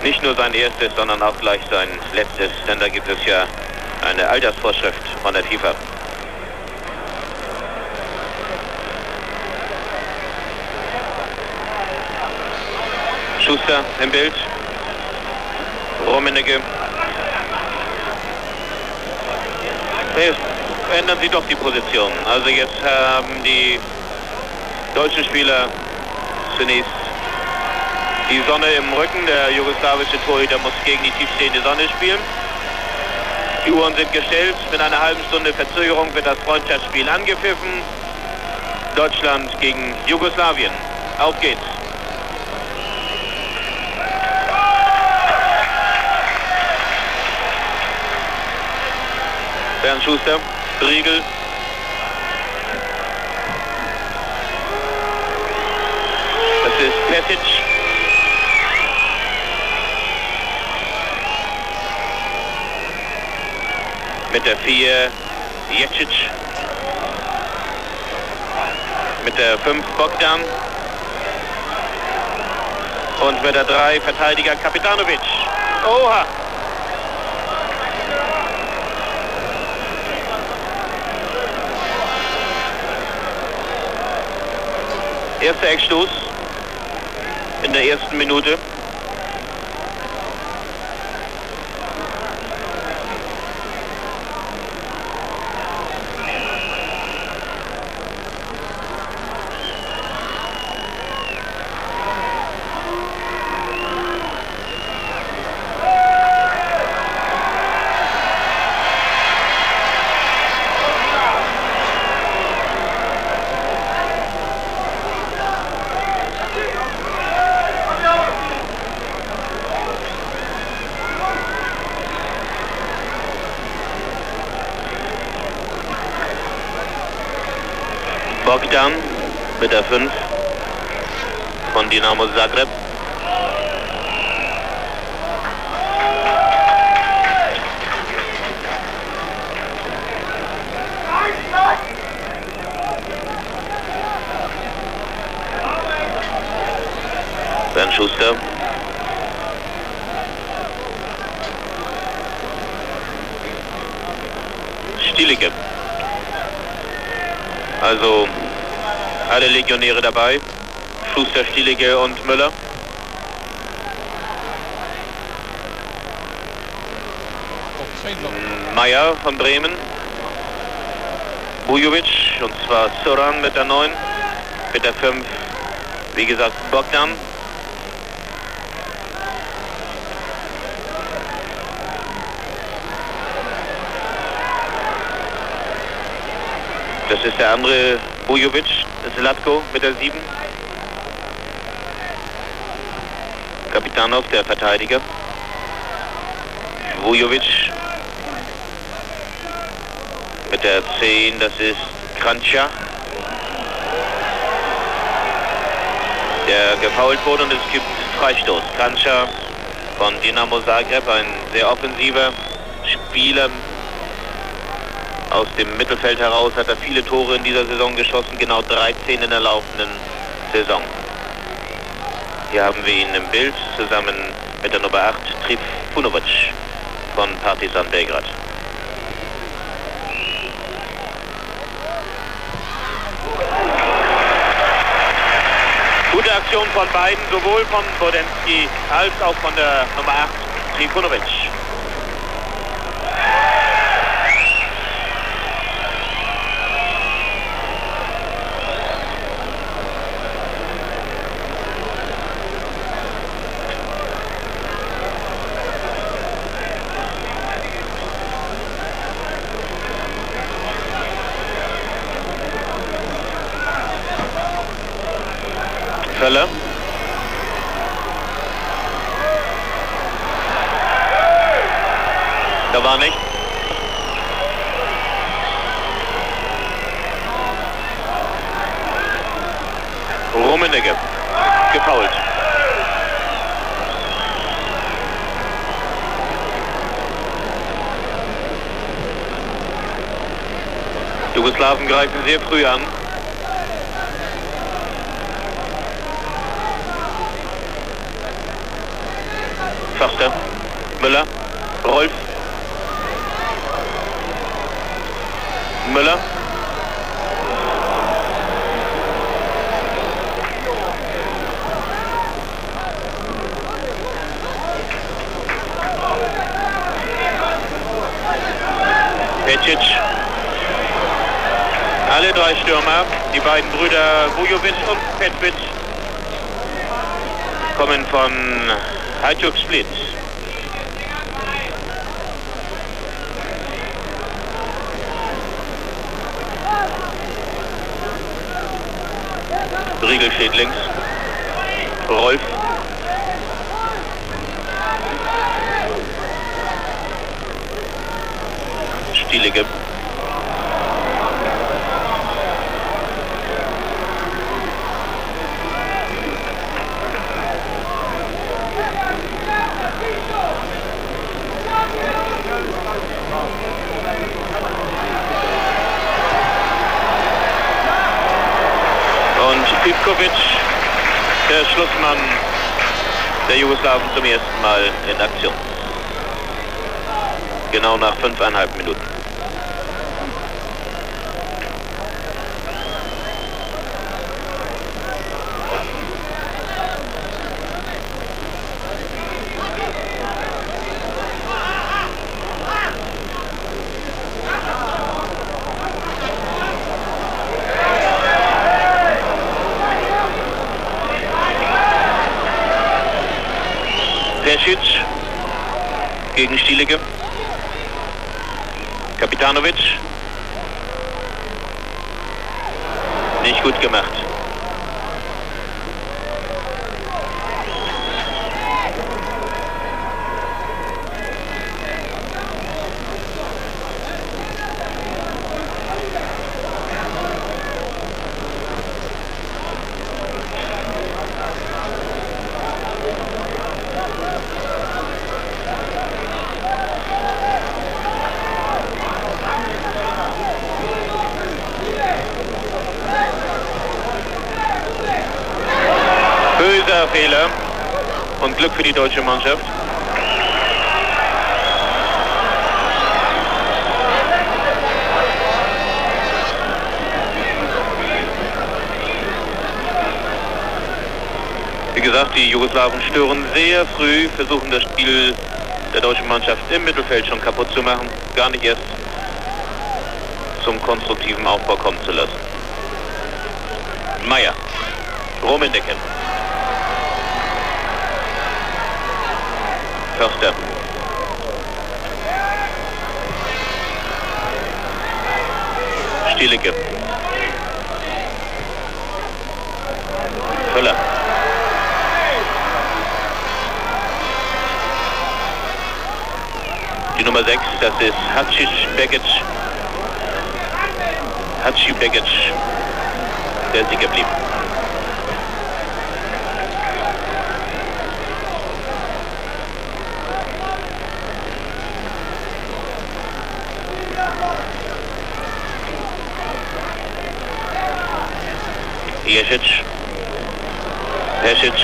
Nicht nur sein erstes, sondern auch gleich sein letztes, denn da gibt es ja eine Altersvorschrift von der FIFA. Schuster im Bild. Rummenigge. Jetzt ändern sie doch die Position. Also jetzt haben die deutschen Spieler zunächst die Sonne im Rücken. Der jugoslawische Torhüter muss gegen die tiefstehende Sonne spielen. Die Uhren sind gestellt. Mit einer halben Stunde Verzögerung wird das Freundschaftsspiel angepfiffen. Deutschland gegen Jugoslawien. Auf geht's. Bernd Schuster, Riegel. Das ist Petic. Mit der 4 Jecic. Mit der 5 Bogdan. Und mit der 3 Verteidiger Kapitanovic. Oha! Erster Eckstoß in der ersten Minute. Bogdan mit der 5 von Dinamo Zagreb. Bernd Schuster. Stielicke. Also alle Legionäre dabei. Schuster, Stielicke und Müller. Meier von Bremen. Bujovic, und zwar Zoran mit der 9. Mit der 5, wie gesagt, Bogdan. Das ist der andere Bujovic, Zlatko mit der 7. Kapitanov, der Verteidiger. Vujovic mit der 10, das ist Kranjčar, der gefoult wurde, und es gibt Freistoß. Kranjčar von Dinamo Zagreb, ein sehr offensiver Spieler. Aus dem Mittelfeld heraus hat er viele Tore in dieser Saison geschossen, genau 13 in der laufenden Saison. Hier haben wir ihn im Bild zusammen mit der Nummer 8, Trifunovic von Partizan Belgrad. Gute Aktion von beiden, sowohl von Bodenski als auch von der Nummer 8, Trifunovic. Völler. Da war nicht. Rummenigge. Gefoult. Jugoslawen greifen sehr früh an. Förster, Müller, Rolf, Müller, Pecic. Alle drei Stürmer, die beiden Brüder Vujovic und Petkovic, kommen von Hajduk Split. Riegel steht links. Rolf. Stielige. Und Ivkovic, der Schlussmann der Jugoslawen, zum ersten Mal in Aktion. Genau nach 5,5 Minuten. Pecic gegen Stielige. Kapitanovic. Nicht gut gemacht. Böser Fehler und Glück für die deutsche Mannschaft. Wie gesagt, die Jugoslawen stören sehr früh, versuchen das Spiel der deutschen Mannschaft im Mittelfeld schon kaputt zu machen, gar nicht erst zum konstruktiven Aufbau kommen zu lassen. Meier, Rummenigge. Förster. Stielige. Völler. Die Nummer 6, das ist Hadzibegic. Hadzibegic, der Sieger blieb. Jesic, Pecic,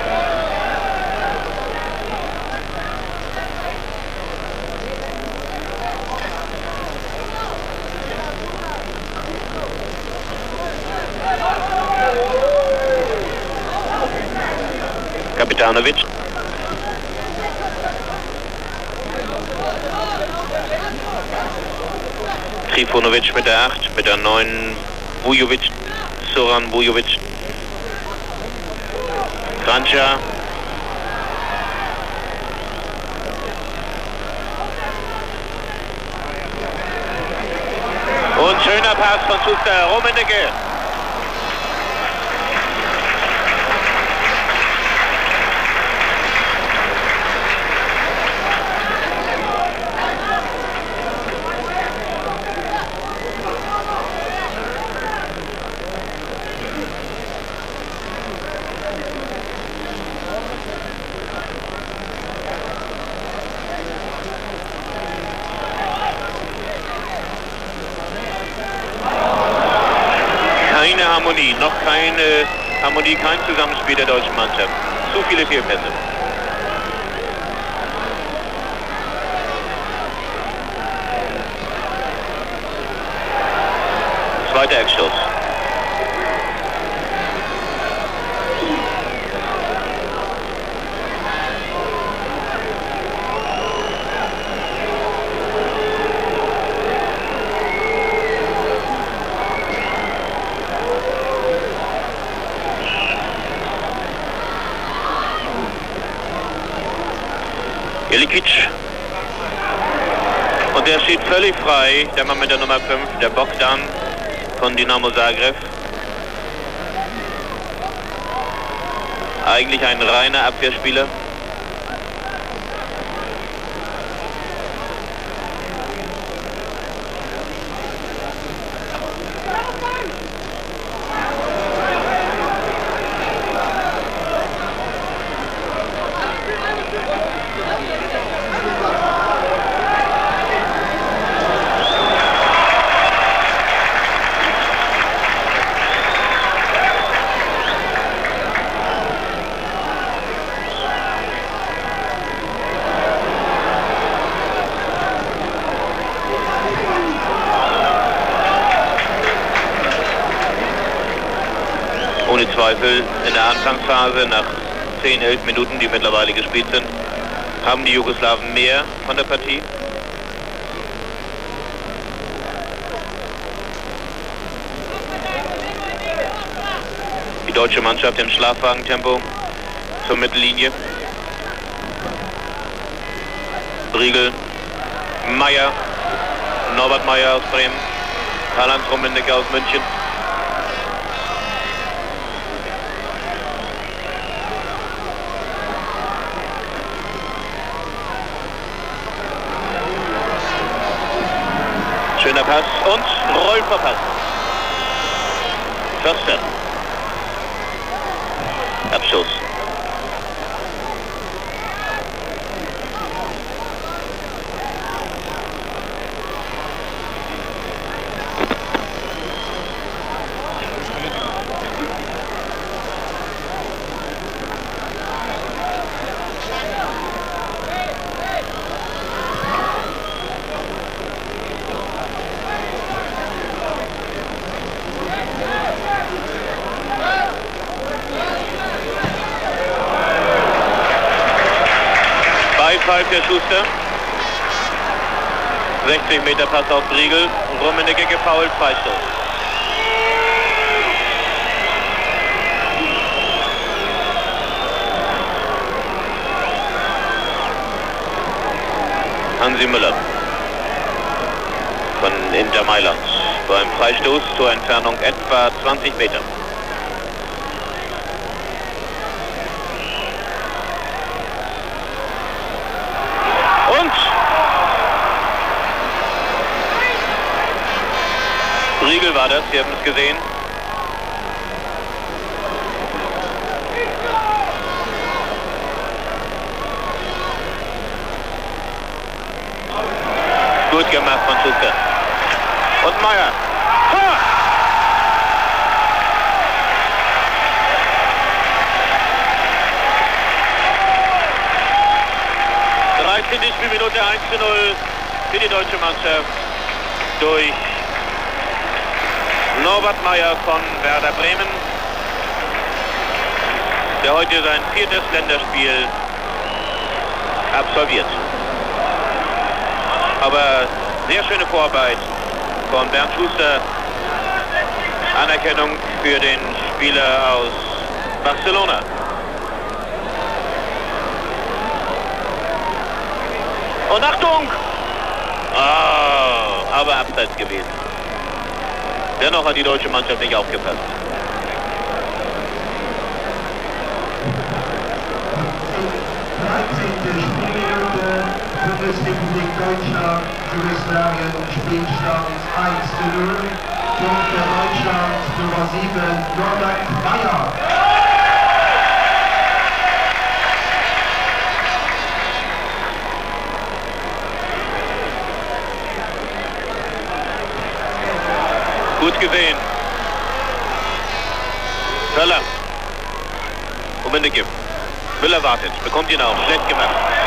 Kapitanovic, Trifunovic mit der 8, mit der 9 Vujovic, Zoran Vujovic, Kranjčar, und schöner Pass von Schuster, Rummenigge. Keine Harmonie, noch keine Harmonie, kein Zusammenspiel der deutschen Mannschaft. Zu viele Fehlpässe. Zweiter Eckstoß. Jelikic. Und der steht völlig frei, der Mann mit der Nummer 5, der Bogdan von Dinamo Zagreb. Eigentlich ein reiner Abwehrspieler. Ohne Zweifel in der Anfangsphase, nach 10, 11 Minuten, die mittlerweile gespielt sind, haben die Jugoslawen mehr von der Partie. Die deutsche Mannschaft im Schlafwagentempo zur Mittellinie. Briegel, Meyer, Norbert Meyer aus Bremen, Karl-Heinz Rummenigge aus München. Schöner Pass und Roll verpasst. Förster. Abschuss. Pfeift der Schuster. 60 Meter Pass auf Briegel. Rummenigge gefoult, Freistoß. Hansi Müller von Inter Mailand beim Freistoß zur Entfernung etwa 20 Meter. Briegel war das, Sie haben es gesehen. Gut gemacht von Schuster. Und Meyer. Tor! Minute 1:0 für die deutsche Mannschaft durch Norbert Meyer von Werder Bremen, der heute sein 4. Länderspiel absolviert. Aber sehr schöne Vorarbeit von Bernd Schuster. Anerkennung für den Spieler aus Barcelona. Und Achtung! Oh, aber abseits gewesen. Dennoch hat die deutsche Mannschaft nicht aufgepasst. Bundesrepublik Deutschland, Jugoslawien, Spielstand 1:0. Punkt für Deutschland, Nummer 7, Norbert Meyer. Gut gesehen. Müller. Rummenigge. Müller wartet, bekommt ihn auch. Schlecht gemacht.